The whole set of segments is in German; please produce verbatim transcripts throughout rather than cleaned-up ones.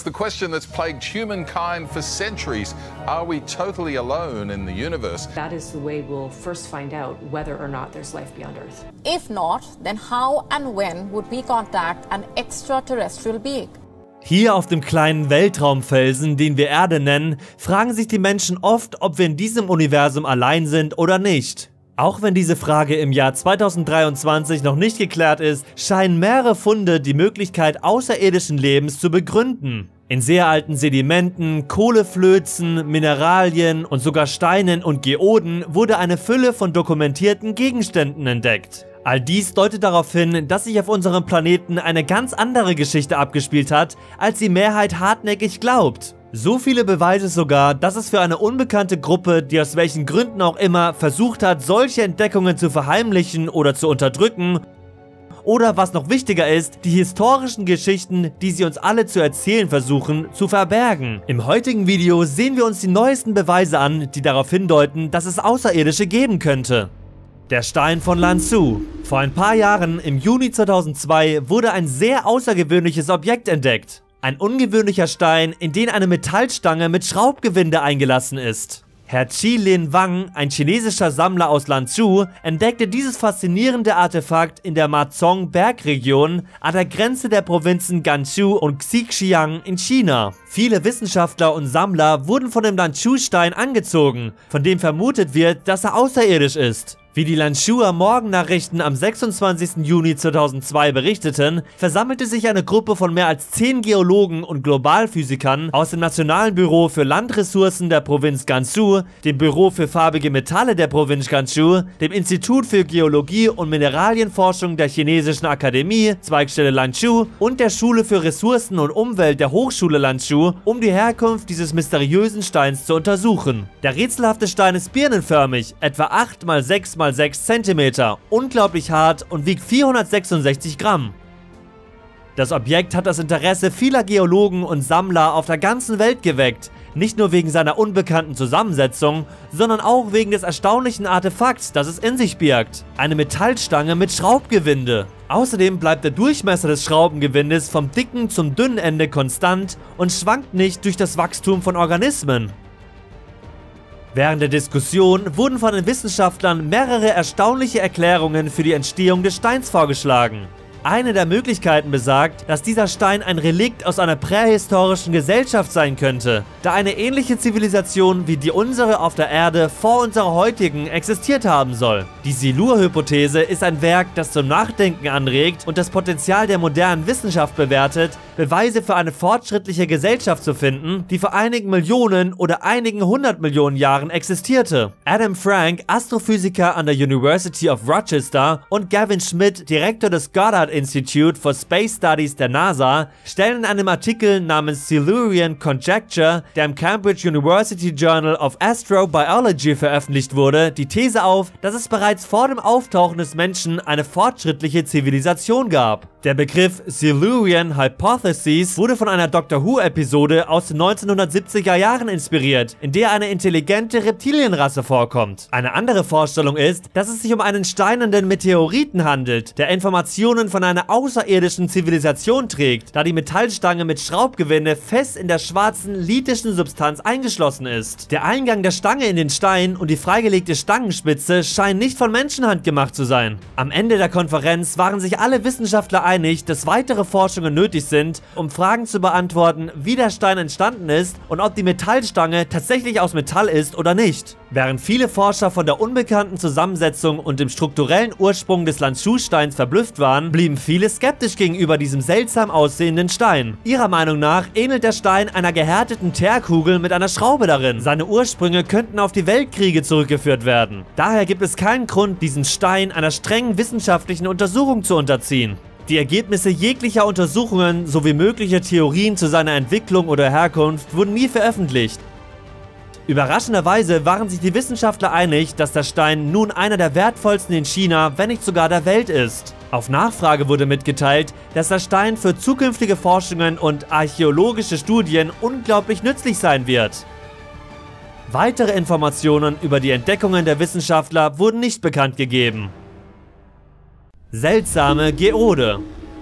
The question that's plagued humankind for centuries, are we totally alone in the universe? That is the way we'll first find out whether or not there's life beyond Earth. If not, then how and when would we contact an extraterrestrial being? Hier auf dem kleinen Weltraumfelsen, den wir Erde nennen, fragen sich die Menschen oft, ob wir in diesem Universum allein sind oder nicht. Auch wenn diese Frage im Jahr zweitausenddreiundzwanzig noch nicht geklärt ist, scheinen mehrere Funde die Möglichkeit außerirdischen Lebens zu begründen. In sehr alten Sedimenten, Kohleflözen, Mineralien und sogar Steinen und Geoden wurde eine Fülle von dokumentierten Gegenständen entdeckt. All dies deutet darauf hin, dass sich auf unserem Planeten eine ganz andere Geschichte abgespielt hat, als die Mehrheit hartnäckig glaubt. So viele Beweise sogar, dass es für eine unbekannte Gruppe, die aus welchen Gründen auch immer versucht hat, solche Entdeckungen zu verheimlichen oder zu unterdrücken, oder was noch wichtiger ist, die historischen Geschichten, die sie uns alle zu erzählen versuchen, zu verbergen. Im heutigen Video sehen wir uns die neuesten Beweise an, die darauf hindeuten, dass es Außerirdische geben könnte. Der Stein von Lanzhou. Vor ein paar Jahren, im Juni zweitausendzwei, wurde ein sehr außergewöhnliches Objekt entdeckt. Ein ungewöhnlicher Stein, in den eine Metallstange mit Schraubgewinde eingelassen ist. Herr Qilin Wang, ein chinesischer Sammler aus Lanzhou, entdeckte dieses faszinierende Artefakt in der Mazong-Bergregion an der Grenze der Provinzen Gansu und Xinjiang in China. Viele Wissenschaftler und Sammler wurden von dem Lanzhou-Stein angezogen, von dem vermutet wird, dass er außerirdisch ist. Wie die Lanzhouer Morgennachrichten am sechsundzwanzigsten Juni zweitausendzwei berichteten, versammelte sich eine Gruppe von mehr als zehn Geologen und Globalphysikern aus dem Nationalen Büro für Landressourcen der Provinz Gansu, dem Büro für farbige Metalle der Provinz Gansu, dem Institut für Geologie und Mineralienforschung der Chinesischen Akademie, Zweigstelle Lanzhou, und der Schule für Ressourcen und Umwelt der Hochschule Lanzhou, um die Herkunft dieses mysteriösen Steins zu untersuchen. Der rätselhafte Stein ist birnenförmig, etwa acht mal sechs mal sechs Zentimeter, unglaublich hart und wiegt vierhundertsechsundsechzig Gramm. Das Objekt hat das Interesse vieler Geologen und Sammler auf der ganzen Welt geweckt, nicht nur wegen seiner unbekannten Zusammensetzung, sondern auch wegen des erstaunlichen Artefakts, das es in sich birgt: eine Metallstange mit Schraubgewinde. Außerdem bleibt der Durchmesser des Schraubengewindes vom dicken zum dünnen Ende konstant und schwankt nicht durch das Wachstum von Organismen. Während der Diskussion wurden von den Wissenschaftlern mehrere erstaunliche Erklärungen für die Entstehung des Steins vorgeschlagen. Eine der Möglichkeiten besagt, dass dieser Stein ein Relikt aus einer prähistorischen Gesellschaft sein könnte, da eine ähnliche Zivilisation wie die unsere auf der Erde vor unserer heutigen existiert haben soll. Die Silur-Hypothese ist ein Werk, das zum Nachdenken anregt und das Potenzial der modernen Wissenschaft bewertet, Beweise für eine fortschrittliche Gesellschaft zu finden, die vor einigen Millionen oder einigen hundert Millionen Jahren existierte. Adam Frank, Astrophysiker an der University of Rochester, und Gavin Schmidt, Direktor des Goddard Institute for Space Studies der NASA, stellen in einem Artikel namens Silurian Conjecture, der im Cambridge University Journal of Astrobiology veröffentlicht wurde, die These auf, dass es bereits vor dem Auftauchen des Menschen eine fortschrittliche Zivilisation gab. Der Begriff Silurian Hypothesis wurde von einer Doctor Who-Episode aus den neunzehnhundertsiebziger Jahren inspiriert, in der eine intelligente Reptilienrasse vorkommt. Eine andere Vorstellung ist, dass es sich um einen steinernen Meteoriten handelt, der Informationen von einer außerirdischen Zivilisation trägt, da die Metallstange mit Schraubgewinde fest in der schwarzen lithischen Substanz eingeschlossen ist. Der Eingang der Stange in den Stein und die freigelegte Stangenspitze scheinen nicht von Menschenhand gemacht zu sein. Am Ende der Konferenz waren sich alle Wissenschaftler einig, dass weitere Forschungen nötig sind, um Fragen zu beantworten, wie der Stein entstanden ist und ob die Metallstange tatsächlich aus Metall ist oder nicht. Während viele Forscher von der unbekannten Zusammensetzung und dem strukturellen Ursprung des Lanzhou-Steins verblüfft waren, blieben viele skeptisch gegenüber diesem seltsam aussehenden Stein. Ihrer Meinung nach ähnelt der Stein einer gehärteten Teerkugel mit einer Schraube darin. Seine Ursprünge könnten auf die Weltkriege zurückgeführt werden. Daher gibt es keinen Grund, diesen Stein einer strengen wissenschaftlichen Untersuchung zu unterziehen. Die Ergebnisse jeglicher Untersuchungen sowie mögliche Theorien zu seiner Entwicklung oder Herkunft wurden nie veröffentlicht. Überraschenderweise waren sich die Wissenschaftler einig, dass der Stein nun einer der wertvollsten in China, wenn nicht sogar der Welt ist. Auf Nachfrage wurde mitgeteilt, dass der Stein für zukünftige Forschungen und archäologische Studien unglaublich nützlich sein wird. Weitere Informationen über die Entdeckungen der Wissenschaftler wurden nicht bekannt gegeben. Seltsame Geode.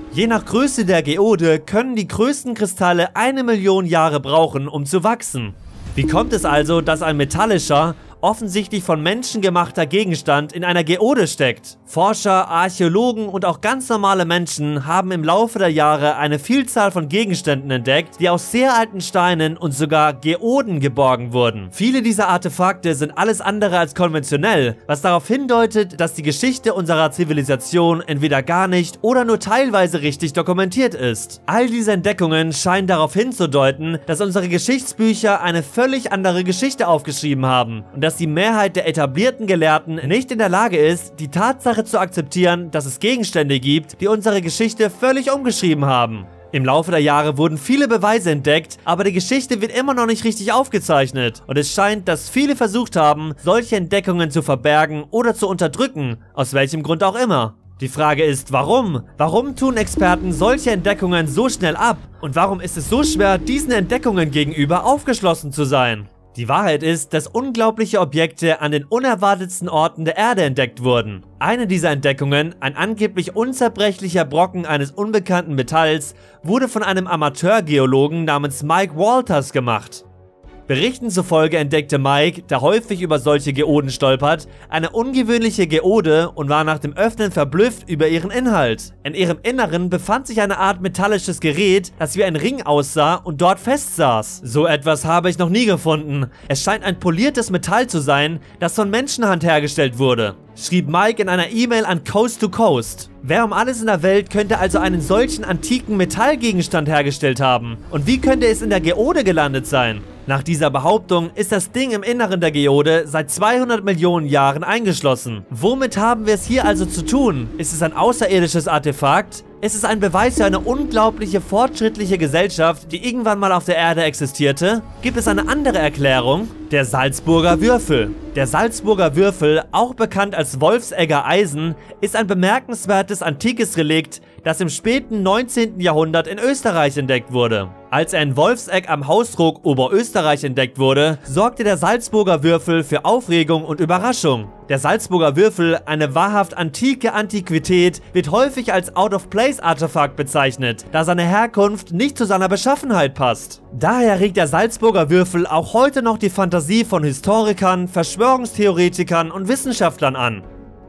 Je nach Größe der Geode können die größten Kristalle eine Million Jahre brauchen, um zu wachsen. Wie kommt es also, dass ein metallischer, offensichtlich von Menschen gemachter Gegenstand in einer Geode steckt? Forscher, Archäologen und auch ganz normale Menschen haben im Laufe der Jahre eine Vielzahl von Gegenständen entdeckt, die aus sehr alten Steinen und sogar Geoden geborgen wurden. Viele dieser Artefakte sind alles andere als konventionell, was darauf hindeutet, dass die Geschichte unserer Zivilisation entweder gar nicht oder nur teilweise richtig dokumentiert ist. All diese Entdeckungen scheinen darauf hinzudeuten, dass unsere Geschichtsbücher eine völlig andere Geschichte aufgeschrieben haben und dass die Mehrheit der etablierten Gelehrten nicht in der Lage ist, die Tatsache zu akzeptieren, dass es Gegenstände gibt, die unsere Geschichte völlig umgeschrieben haben. Im Laufe der Jahre wurden viele Beweise entdeckt, aber die Geschichte wird immer noch nicht richtig aufgezeichnet und es scheint, dass viele versucht haben, solche Entdeckungen zu verbergen oder zu unterdrücken, aus welchem Grund auch immer. Die Frage ist, warum? Warum tun Experten solche Entdeckungen so schnell ab? Und warum ist es so schwer, diesen Entdeckungen gegenüber aufgeschlossen zu sein? Die Wahrheit ist, dass unglaubliche Objekte an den unerwartetsten Orten der Erde entdeckt wurden. Eine dieser Entdeckungen, ein angeblich unzerbrechlicher Brocken eines unbekannten Metalls, wurde von einem Amateurgeologen namens Mike Walters gemacht. Berichten zufolge entdeckte Mike, der häufig über solche Geoden stolpert, eine ungewöhnliche Geode und war nach dem Öffnen verblüfft über ihren Inhalt. In ihrem Inneren befand sich eine Art metallisches Gerät, das wie ein Ring aussah und dort festsaß. So etwas habe ich noch nie gefunden. Es scheint ein poliertes Metall zu sein, das von Menschenhand hergestellt wurde, schrieb Mike in einer E-Mail an Coast to Coast. Wer um alles in der Welt könnte also einen solchen antiken Metallgegenstand hergestellt haben? Und wie könnte es in der Geode gelandet sein? Nach dieser Behauptung ist das Ding im Inneren der Geode seit zweihundert Millionen Jahren eingeschlossen. Womit haben wir es hier also zu tun? Ist es ein außerirdisches Artefakt? Ist es ein Beweis für eine unglaubliche fortschrittliche Gesellschaft, die irgendwann mal auf der Erde existierte? Gibt es eine andere Erklärung? Der Salzburger Würfel. Der Salzburger Würfel, auch bekannt als Wolfsegger Eisen, ist ein bemerkenswertes antikes Relikt, das im späten neunzehnten Jahrhundert in Österreich entdeckt wurde. Als er in Wolfsegg am Hausruck Oberösterreich entdeckt wurde, sorgte der Salzburger Würfel für Aufregung und Überraschung. Der Salzburger Würfel, eine wahrhaft antike Antiquität, wird häufig als Out-of-Place-Artefakt bezeichnet, da seine Herkunft nicht zu seiner Beschaffenheit passt. Daher regt der Salzburger Würfel auch heute noch die Fantasie von Historikern, Verschwörungstheoretikern und Wissenschaftlern an.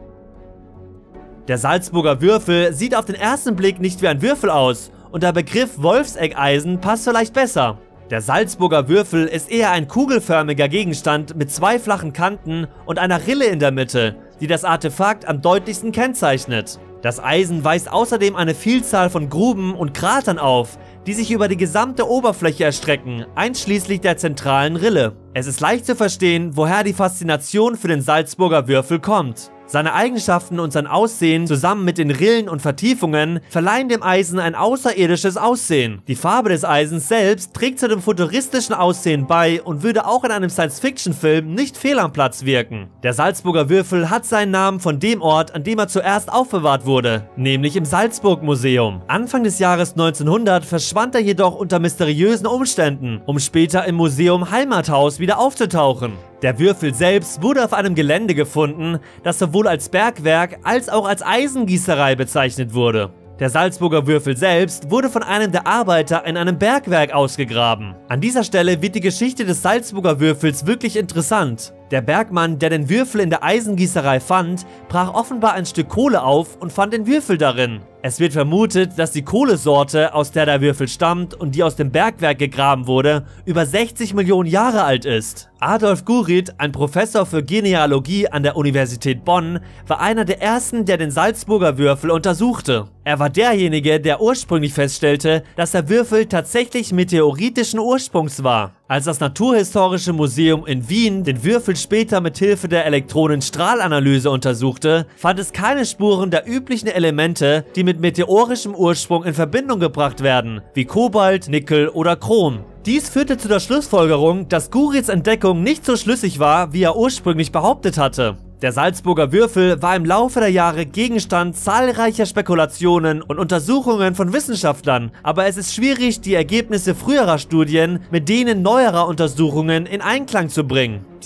Der Salzburger Würfel sieht auf den ersten Blick nicht wie ein Würfel aus und der Begriff Wolfseggeisen passt vielleicht besser. Der Salzburger Würfel ist eher ein kugelförmiger Gegenstand mit zwei flachen Kanten und einer Rille in der Mitte, die das Artefakt am deutlichsten kennzeichnet. Das Eisen weist außerdem eine Vielzahl von Gruben und Kratern auf, die sich über die gesamte Oberfläche erstrecken, einschließlich der zentralen Rille. Es ist leicht zu verstehen, woher die Faszination für den Salzburger Würfel kommt. Seine Eigenschaften und sein Aussehen zusammen mit den Rillen und Vertiefungen verleihen dem Eisen ein außerirdisches Aussehen. Die Farbe des Eisens selbst trägt zu dem futuristischen Aussehen bei und würde auch in einem Science-Fiction-Film nicht fehl am Platz wirken. Der Salzburger Würfel hat seinen Namen von dem Ort, an dem er zuerst aufbewahrt wurde, nämlich im Salzburg-Museum. Anfang des Jahres neunzehnhundert verschwand er jedoch unter mysteriösen Umständen, um später im Museum Heimathaus wieder aufzutauchen. Der Würfel selbst wurde auf einem Gelände gefunden, das sowohl als Bergwerk als auch als Eisengießerei bezeichnet wurde. Der Salzburger Würfel selbst wurde von einem der Arbeiter in einem Bergwerk ausgegraben. An dieser Stelle wird die Geschichte des Salzburger Würfels wirklich interessant. Der Bergmann, der den Würfel in der Eisengießerei fand, brach offenbar ein Stück Kohle auf und fand den Würfel darin. Es wird vermutet, dass die Kohlesorte, aus der der Würfel stammt und die aus dem Bergwerk gegraben wurde, über sechzig Millionen Jahre alt ist. Adolf Gurit, ein Professor für Genealogie an der Universität Bonn, war einer der ersten, der den Salzburger Würfel untersuchte. Er war derjenige, der ursprünglich feststellte, dass der Würfel tatsächlich meteoritischen Ursprungs war. Als das Naturhistorische Museum in Wien den Würfel später mit Hilfe der Elektronenstrahlanalyse untersuchte, fand es keine Spuren der üblichen Elemente, die mit meteorischem Ursprung in Verbindung gebracht werden, wie Kobalt, Nickel oder Chrom. Dies führte zu der Schlussfolgerung, dass Gurits Entdeckung nicht so schlüssig war, wie er ursprünglich behauptet hatte. Der Salzburger Würfel war im Laufe der Jahre Gegenstand zahlreicher Spekulationen und Untersuchungen von Wissenschaftlern, aber es ist schwierig, die Ergebnisse früherer Studien mit denen neuerer Untersuchungen in Einklang zu bringen.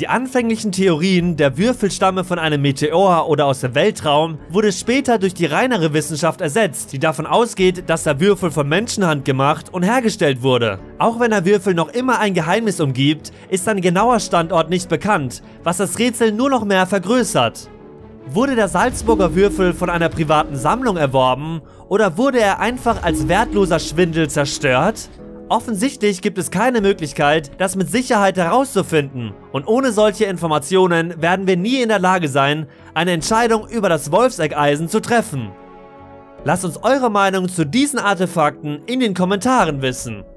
Die anfänglichen Theorien, der Würfel stamme von einem Meteor oder aus dem Weltraum, wurde später durch die reinere Wissenschaft ersetzt, die davon ausgeht, dass der Würfel von Menschenhand gemacht und hergestellt wurde. Auch wenn der Würfel noch immer ein Geheimnis umgibt, ist sein genauer Standort nicht bekannt, was das Rätsel nur noch mehr vergrößert. Wurde der Salzburger Würfel von einer privaten Sammlung erworben oder wurde er einfach als wertloser Schwindel zerstört? Offensichtlich gibt es keine Möglichkeit, das mit Sicherheit herauszufinden, und ohne solche Informationen werden wir nie in der Lage sein, eine Entscheidung über das Wolfseckeisen zu treffen. Lasst uns eure Meinung zu diesen Artefakten in den Kommentaren wissen.